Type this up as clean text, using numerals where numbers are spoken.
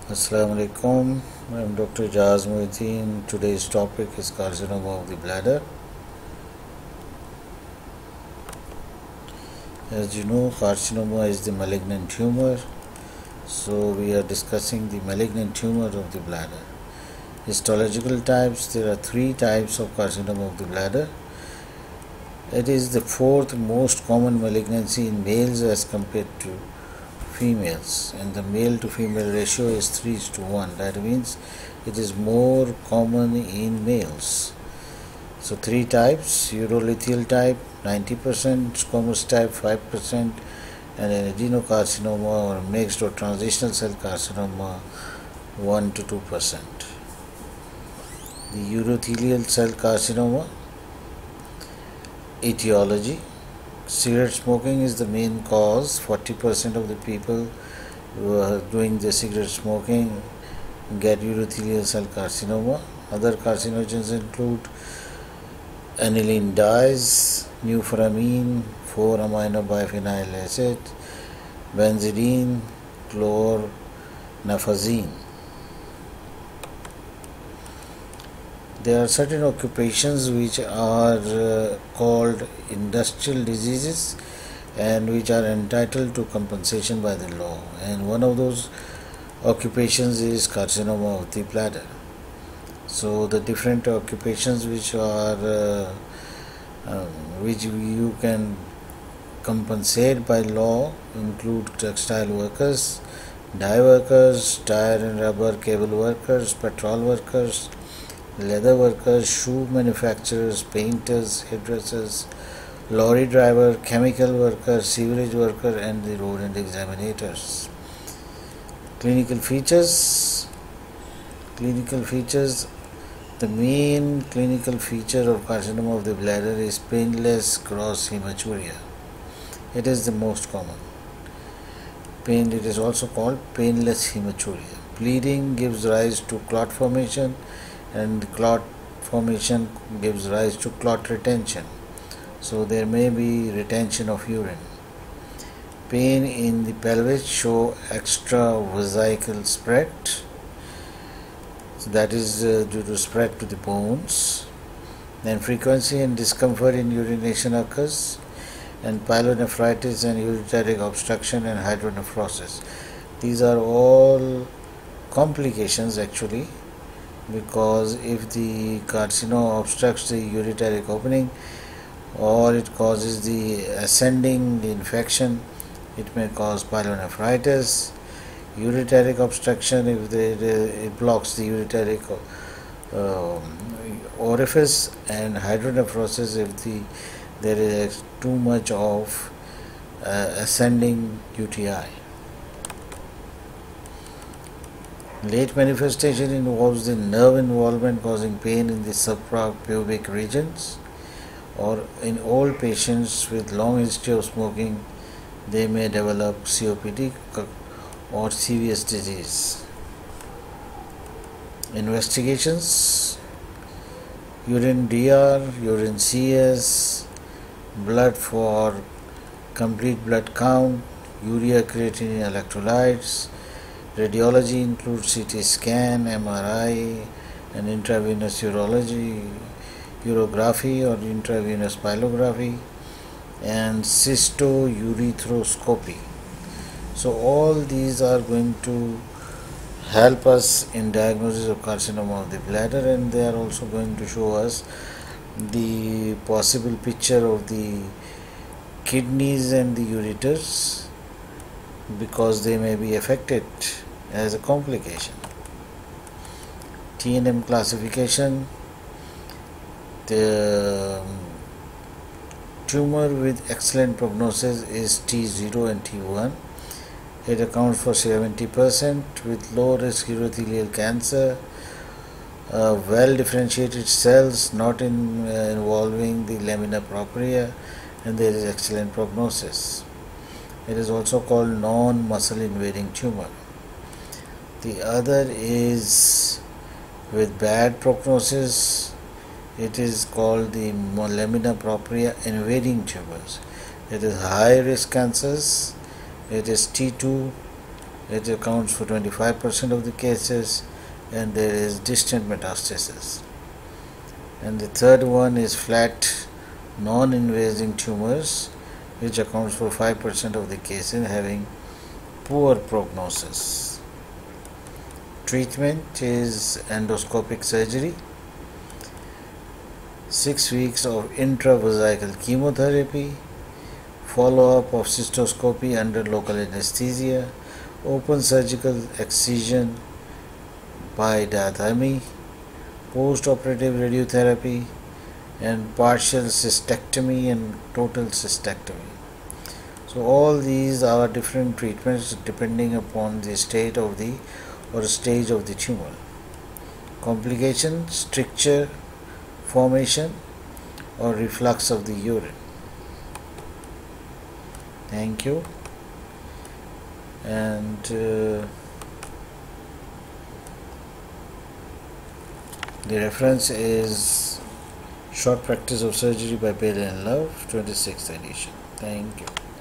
Assalamu alaikum. I'm Dr. Jaz Muhyiddin. Today's topic is carcinoma of the bladder. As you know, carcinoma is the malignant tumor. So we are discussing the malignant tumor of the bladder. Histological types. There are three types of carcinoma of the bladder. It is the fourth most common malignancy in males as compared to females, and the male to female ratio is 3:1. That means it is more common in males. So three types: urolithial type 90%, squamous type 5%, and an adenocarcinoma or mixed or transitional cell carcinoma 1 to 2%. The urothelial cell carcinoma etiology. Cigarette smoking is the main cause. 40% of the people who are doing the cigarette smoking get urothelial cell carcinoma. Other carcinogens include aniline dyes, neuphoramine, 4-amino-biphenyl acid, benzidine, chlornafazine. There are certain occupations which are called industrial diseases and which are entitled to compensation by the law, and one of those occupations is carcinoma of the bladder. So the different occupations which you can compensate by law include textile workers, dye workers, tire and rubber cable workers, petrol workers, leather workers, shoe manufacturers, painters, hairdressers, lorry driver, chemical worker, sewerage worker, and the road and examinators. Clinical features. The main clinical feature of carcinoma of the bladder is painless gross hematuria. It is the most common. It is also called painless hematuria. Bleeding gives rise to clot formation, and clot formation gives rise to clot retention. So there may be retention of urine. Pain in the pelvis show extravesical spread. So that is due to spread to the bones. Then frequency and discomfort in urination occurs, and pyelonephritis and ureteric obstruction and hydronephrosis. These are all complications actually, because if the carcinoma obstructs the ureteric opening or it causes the ascending infection, it may cause pyelonephritis. Ureteric obstruction, if it blocks the ureteric orifice, and hydronephrosis if there is too much of ascending UTI. Late manifestation involves the nerve involvement causing pain in the suprapubic regions, or in old patients with long history of smoking, they may develop COPD or serious disease. Investigations: urine DR, urine CS, blood for complete blood count, urea creatinine electrolytes. Radiology includes CT scan, MRI, and intravenous urography or intravenous pyelography, and cystourethropy. So all these are going to help us in diagnosis of carcinoma of the bladder, and they are also going to show us the possible picture of the kidneys and the ureters, because they may be affected as a complication. T&M classification: the tumor with excellent prognosis is T0 and T1. It accounts for 70%, with low risk urothelial cancer, well differentiated cells not involving the lamina propria, and there is excellent prognosis. It is also called non-muscle invading tumor. The other is with bad prognosis. It is called the lamina propria invading tumors. It is high risk cancers. It is T2 It accounts for 25% of the cases, and there is distant metastasis. And the third one is flat non-invasive tumors, which accounts for 5% of the cases, having poor prognosis. Treatment is endoscopic surgery, 6 weeks of intravesical chemotherapy, follow-up of cystoscopy under local anesthesia, open surgical excision by diathermy, post-operative radiotherapy, and partial cystectomy and total cystectomy. So all these are different treatments depending upon the state of the or stage of the tumor. Complication, stricture formation or reflux of the urine. Thank you. And the reference is Short Practice of Surgery by Bailey and Love, 26th edition. Thank you.